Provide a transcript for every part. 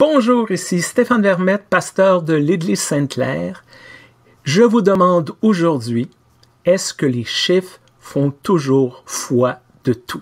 Bonjour, ici Stéphane Vermette, pasteur de l'Église Sainte-Claire. Je vous demande aujourd'hui, est-ce que les chiffres font toujours foi de tout?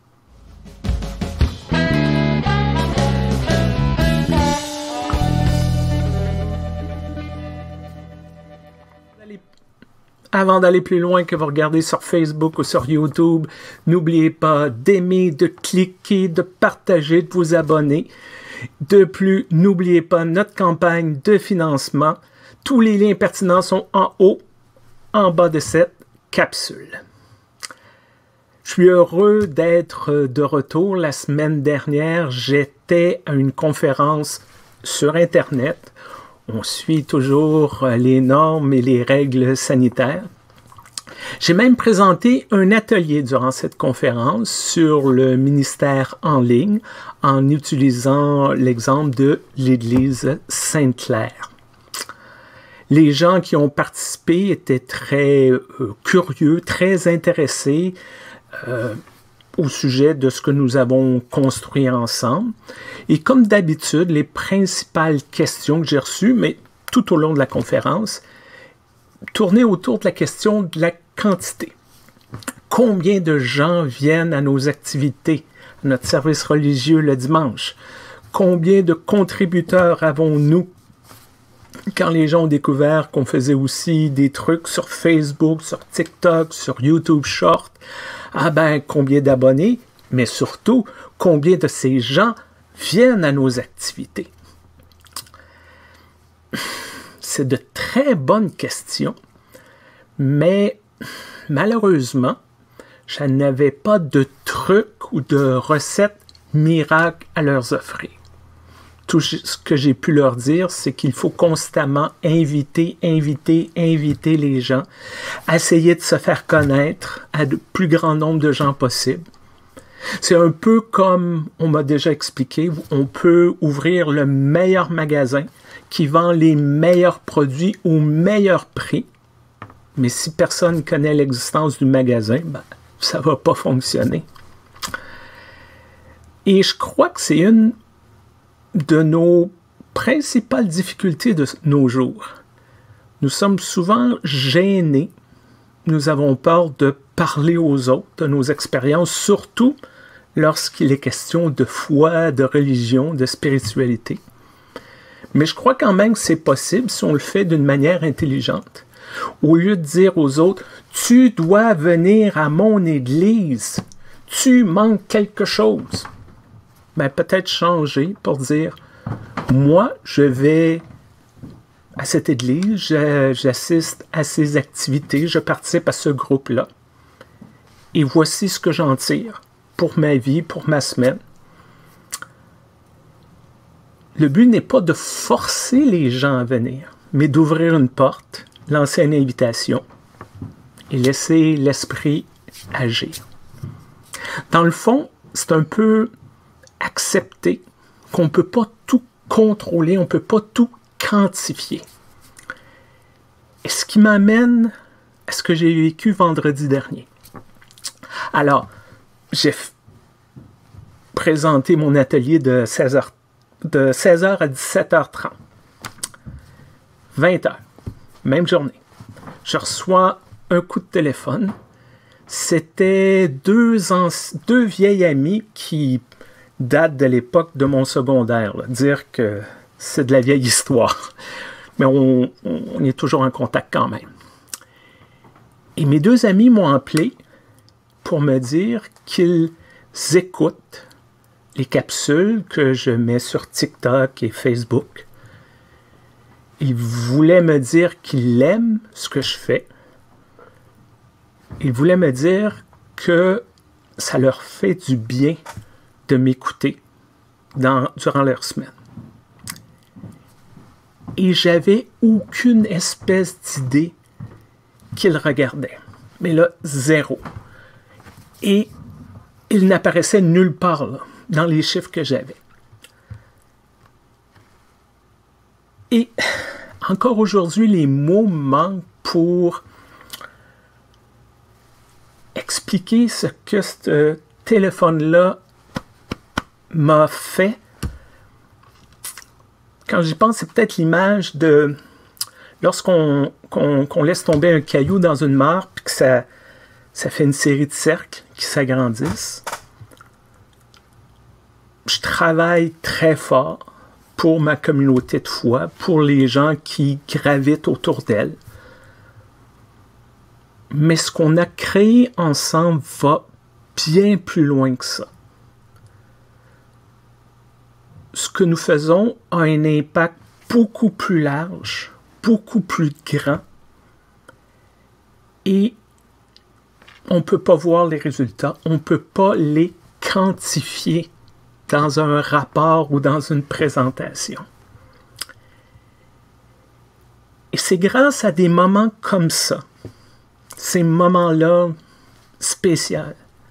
Avant d'aller plus loin que vous regardez sur Facebook ou sur YouTube, n'oubliez pas d'aimer, de cliquer, de partager, de vous abonner. De plus, n'oubliez pas notre campagne de financement. Tous les liens pertinents sont en haut, en bas de cette capsule. Je suis heureux d'être de retour. La semaine dernière, j'étais à une conférence sur Internet. On suit toujours les normes et les règles sanitaires. J'ai même présenté un atelier durant cette conférence sur le ministère en ligne en utilisant l'exemple de l'Église Sainte-Claire. Les gens qui ont participé étaient très curieux, très intéressés au sujet de ce que nous avons construit ensemble. Et comme d'habitude, les principales questions que j'ai reçues, mais tout au long de la conférence, tournaient autour de la question de la quantité. Combien de gens viennent à nos activités, à notre service religieux le dimanche? Combien de contributeurs avons-nous? Quand les gens ont découvert qu'on faisait aussi des trucs sur Facebook, sur TikTok, sur YouTube Short, combien d'abonnés, mais surtout, combien de ces gens viennent à nos activités? C'est de très bonnes questions, mais malheureusement, je n'avais pas de trucs ou de recettes miracles à leur offrir. Tout ce que j'ai pu leur dire, c'est qu'il faut constamment inviter les gens, essayer de se faire connaître à le plus grand nombre de gens possible. C'est un peu comme on m'a déjà expliqué, on peut ouvrir le meilleur magasin qui vend les meilleurs produits au meilleur prix, mais si personne connaît l'existence du magasin, ça ne va pas fonctionner. Et je crois que c'est une de nos principales difficultés de nos jours. Nous sommes souvent gênés. Nous avons peur de parler aux autres de nos expériences, surtout lorsqu'il est question de foi, de religion, de spiritualité. Mais je crois quand même que c'est possible si on le fait d'une manière intelligente. Au lieu de dire aux autres, « Tu dois venir à mon église, tu manques quelque chose. » Peut-être changer pour dire, moi, je vais à cette église, j'assiste à ces activités, je participe à ce groupe-là. Et voici ce que j'en tire pour ma vie, pour ma semaine. Le but n'est pas de forcer les gens à venir, mais d'ouvrir une porte, lancer une invitation et laisser l'esprit agir. Dans le fond, c'est un peu accepter qu'on ne peut pas tout contrôler, on ne peut pas tout quantifier. Et ce qui m'amène à ce que j'ai vécu vendredi dernier. Alors, j'ai présenté mon atelier de 16h à 17h30. 20h, même journée. Je reçois un coup de téléphone. C'était deux vieilles amies qui datent de l'époque de mon secondaire. Dire que c'est de la vieille histoire. Mais on est toujours en contact quand même. Et mes deux amis m'ont appelé pour me dire qu'ils écoutent les capsules que je mets sur TikTok et Facebook. Ils voulaient me dire qu'ils aiment ce que je fais. Ils voulaient me dire que ça leur fait du bien de m'écouter durant leur semaine. Et j'avais aucune espèce d'idée qu'ils regardaient. Mais là, zéro. Et ils n'apparaissaient nulle part là, dans les chiffres que j'avais. Et encore aujourd'hui, les mots manquent pour expliquer ce que ce téléphone-là m'a fait quand j'y pense, c'est peut-être l'image de lorsqu'on laisse tomber un caillou dans une mare, puis que ça fait une série de cercles qui s'agrandissent. Je travaille très fort pour ma communauté de foi, pour les gens qui gravitent autour d'elle. Mais ce qu'on a créé ensemble va bien plus loin que ça. Ce que nous faisons a un impact beaucoup plus large, beaucoup plus grand, et on ne peut pas voir les résultats, on ne peut pas les quantifier dans un rapport ou dans une présentation. Et c'est grâce à des moments comme ça, ces moments-là spéciaux,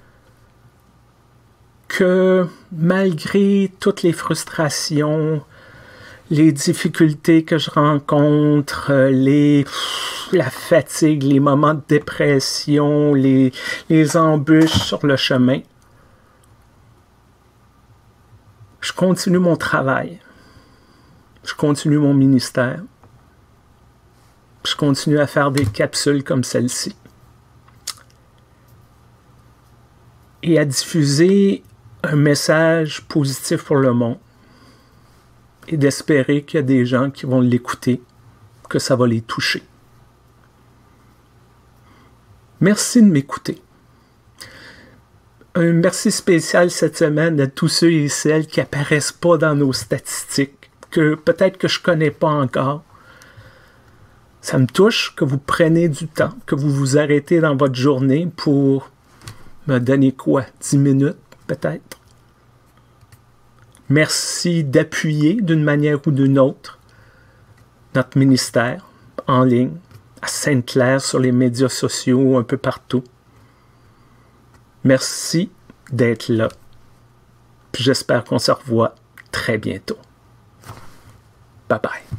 que malgré toutes les frustrations, les difficultés que je rencontre, la fatigue, les moments de dépression, les embûches sur le chemin, je continue mon travail, je continue mon ministère, je continue à faire des capsules comme celle-ci et à diffuser un message positif pour le monde et d'espérer qu'il y a des gens qui vont l'écouter, que ça va les toucher. Merci de m'écouter. Un merci spécial cette semaine à tous ceux et celles qui apparaissent pas dans nos statistiques, que peut-être que je connais pas encore. Ça me touche que vous preniez du temps, que vous vous arrêtez dans votre journée pour me donner quoi? 10 minutes peut-être? Merci d'appuyer d'une manière ou d'une autre notre ministère en ligne, à Sainte-Claire, sur les médias sociaux, un peu partout. Merci d'être là. Puis j'espère qu'on se revoit très bientôt. Bye bye.